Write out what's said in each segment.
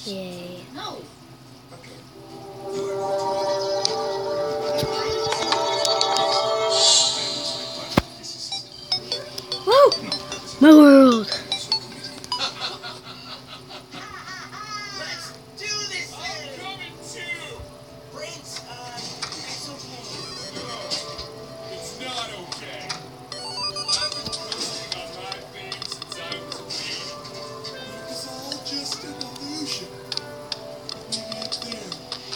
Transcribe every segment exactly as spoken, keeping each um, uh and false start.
Yay. No. Whoa! My world! Let's do this. I'm coming too. Prince, uh, it's okay. It's not okay. I've been coasting on my fame since I was a baby. It's all just an illusion. Maybe up there.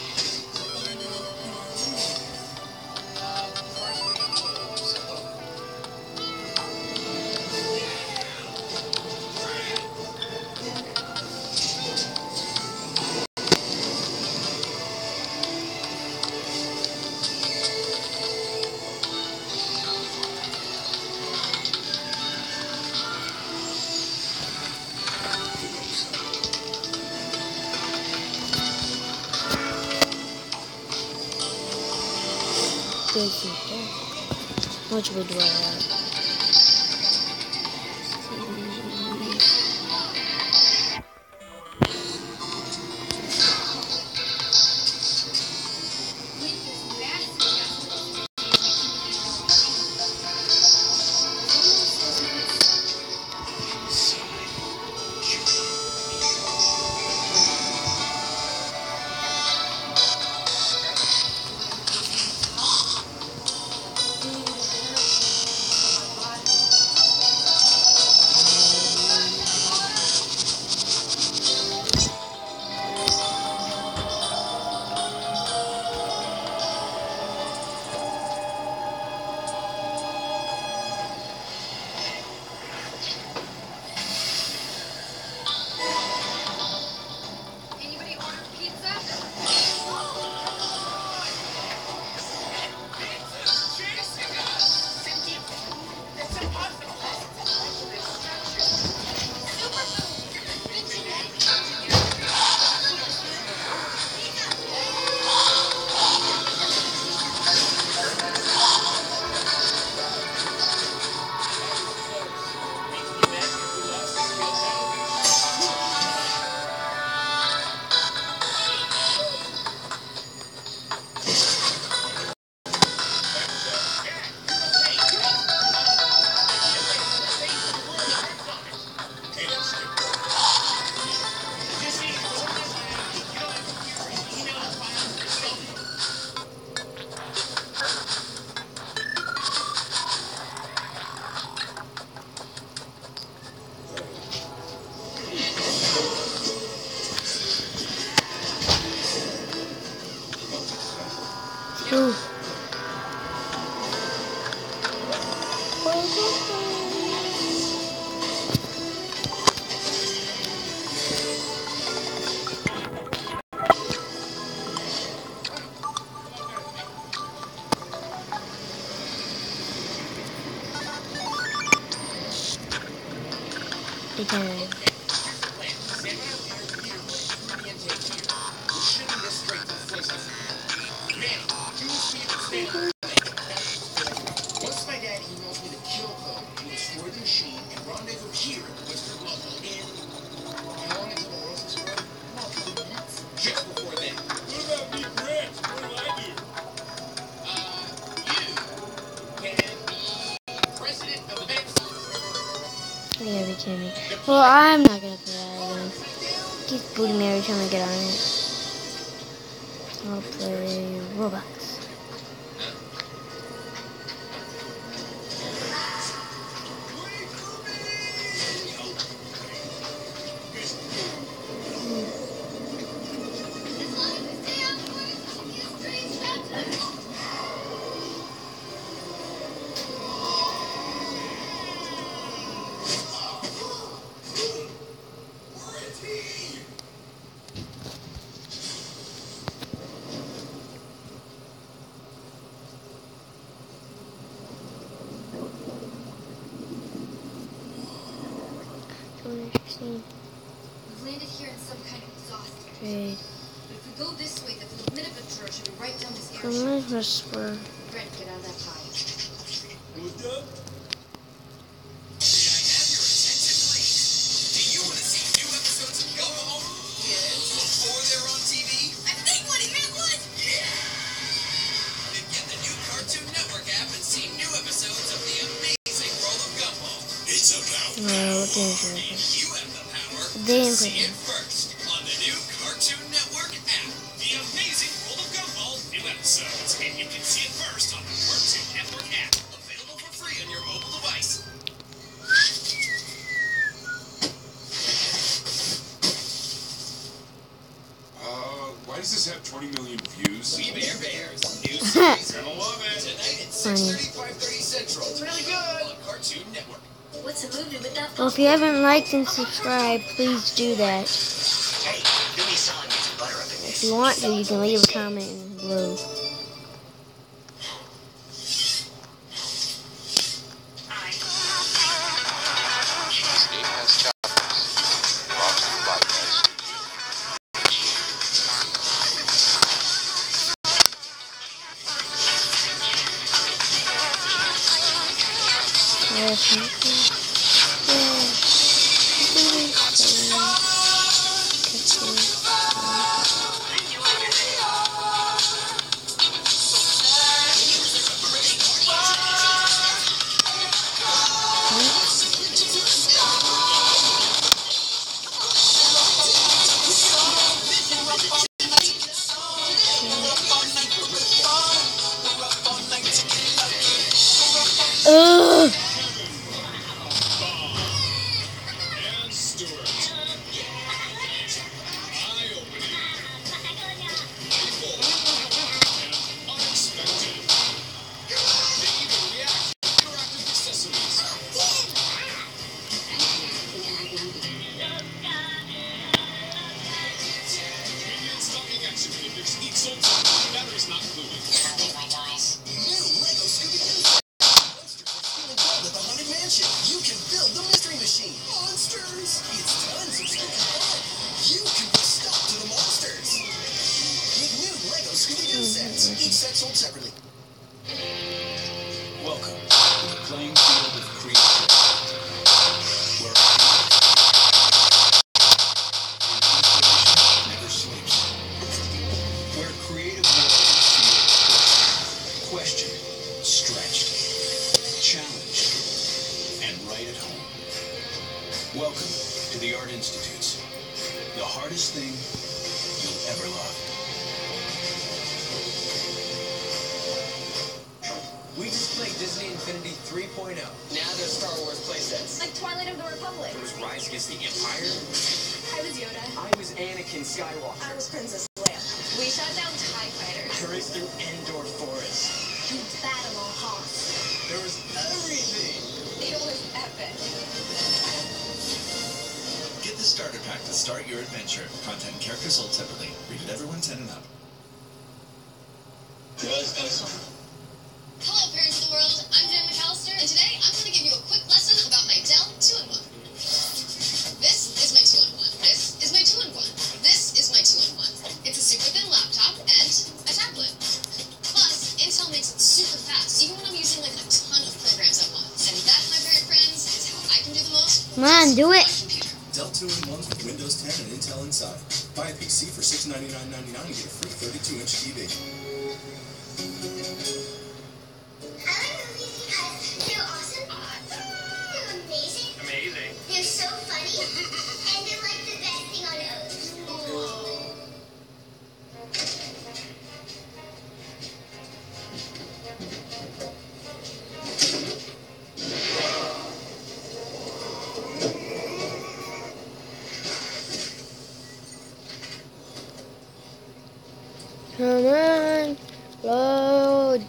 Good people. How much wood do I have? Anybody order pizza? Pizza's chasing us. It's impossible. Ooh. Okay. Once my dad emails me the kill code, we destroy the machine and rendezvous here at the Western Local in... How long until the world's destroyed? Multiple minutes. Just before then. What about me, Grant? What do I do? Uh, you can be president of the bank. You gotta be kidding me. Well, I'm not gonna play that again. Keep booting me every time I get on it. I'll play Roblox. Interesting. We've landed here in some kind of exhaust. Trade. But if we go this way, the limit of a should be right down this Come airship. on, Whisper. Brent, get out of that pie. Moved up? May I have your attention, please? Do you want to see new episodes of Go Home? Yes. Dangerous. You have the power They to didn't see put it it. first on the new Cartoon Network app. The Amazing World of Gumball new episodes, and you can see it first on the Cartoon Network app. Available for free on your mobile device. Uh, why does this have twenty million views? We Bear Bears. New series. Gonna love it. Tonight at six Funny. thirty, five thirty Central. It's really good. On Cartoon Network. What's a movie with that? Well, if you haven't liked and subscribed, please do that. Hey, do me a solid, get some butter up in If this. you want to, you can leave a comment below. Ugh! And Stewart. Eye-opening. Playful. And unexpected. They even react to interactive accessories. Minion stocking action figures each sold separately. Batteries not included. New Lego Scooby-Doo. At the Haunted Mansion, you can build the Mystery Machine. Monsters! It's tons of spooky fun. You can put stuff to the monsters. With new Lego Scooby-Doo sets, each set sold separately. Welcome to the playing field of creativity, where inspiration never sleeps, where creative warriors feel pushed, questioned, stretched, challenged, and right at home. Welcome to the Art Institutes, the hardest thing you'll ever love. We just played Disney Infinity three point oh. Now there's Star Wars playsets. Like Twilight of the Republic. There was Rise Against the Empire. I was Yoda. I was Anakin Skywalker. I was Princess Leia. We shot down TIE fighters. I raced through Endor Forest. We battled on Hoth. There was everything. It was epic. Get the starter pack to start your adventure. Content and characters sold separately. Rated everyone ten and up. Hello, parents of the world. I'm Jen McAllister, and today I'm going to give you a quick lesson about my Dell two in one. This is my two in one. This is my two in one. This is my two in one. It's a super thin laptop and a tablet. Plus, Intel makes it super fast, even when I'm using like a ton of programs at once. And that, my parent friends, is how I can do the most. Come on, do it. Computer. Dell two in ones with Windows ten and Intel inside. Buy a P C for six ninety-nine ninety-nine and get a free thirty-two inch T V. I like movies because they're awesome, they're amazing, Amazing. they're so funny, and they're like the best thing on earth. Come on, load.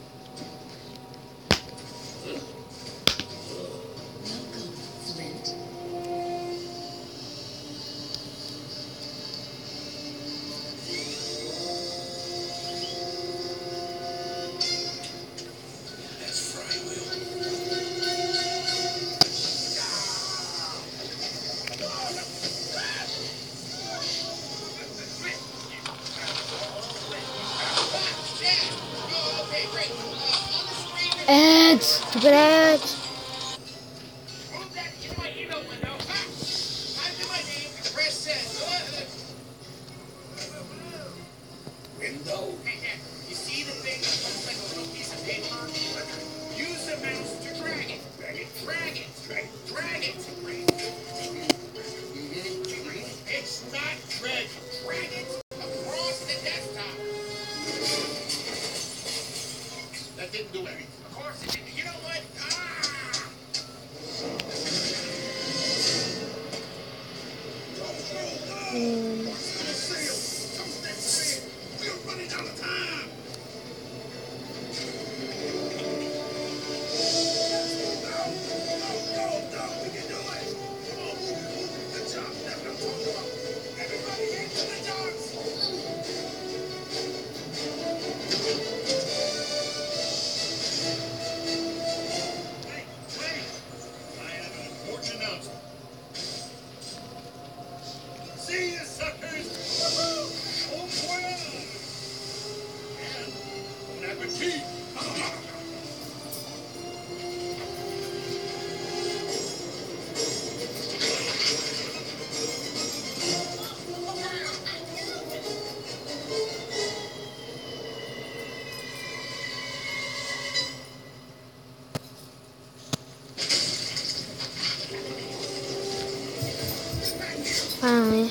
Welcome, Flint. That's Flywheel. Ads, stupid ads. Window. You see the thing that looks like a little piece of paper? Use the mouse to drag it. Drag it, drag it, drag, drag it. do anything. Of course it did. You know what? Ah! Mm. We're running out of time. Go, go, go! We can do it! Come on, move it, move it. Good job. That's what I'm talking about. Everybody into the docks! Wait, wait. I have an important announcement. See you, suckers! Woohoo! Bon voyage! And bon appetit! Finally.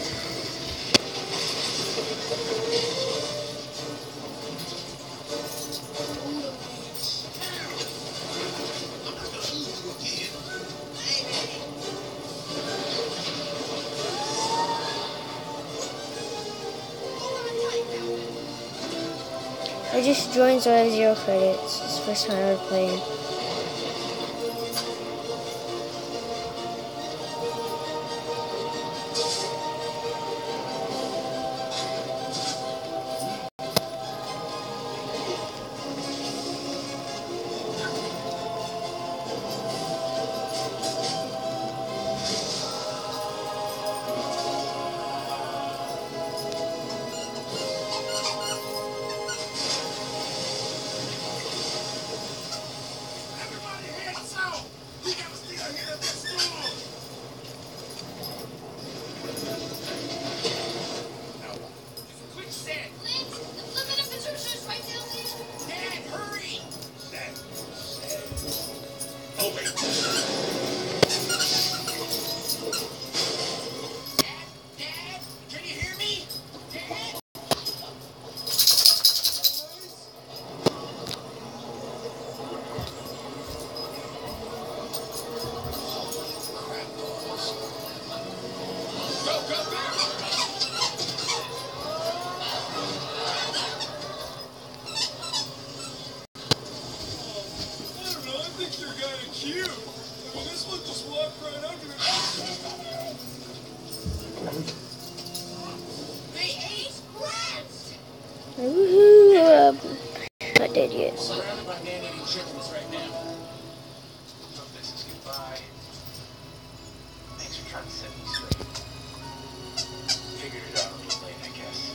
I just joined, so I have zero credits. It's the first time I ever played. Everybody head south! We gotta stay ahead of this storm! Quicksand! Link, the limit of visitors right down there. Dad, hurry! Dad. Oh, wait. Dad? Dad? Can you hear me? Dad? Go, go, go! I don't know, I think you're kind of cute. I mean, this one just walked right under it. They ate rats! Woohoo! Um, not dead yet. Surrounded by man-eating chickens right now. Hope this is goodbye. Thanks for trying to set me straight. Figured it out a little late, I guess.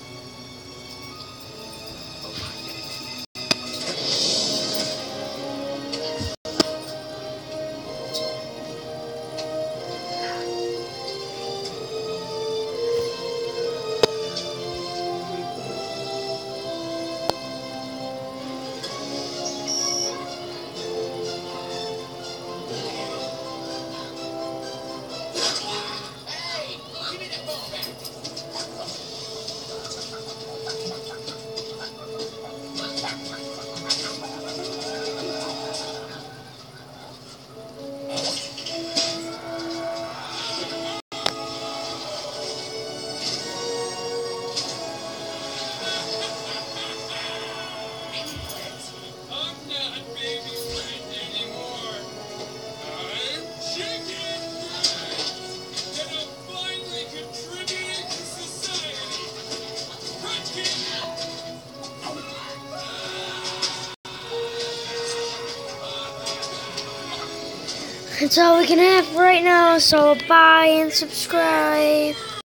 Hey! Give me that phone back! I'm not baby friend anymore. I'm chicken friend. And I'm finally contributing to society. Crunchkin! That's all we can have right now, so bye and subscribe.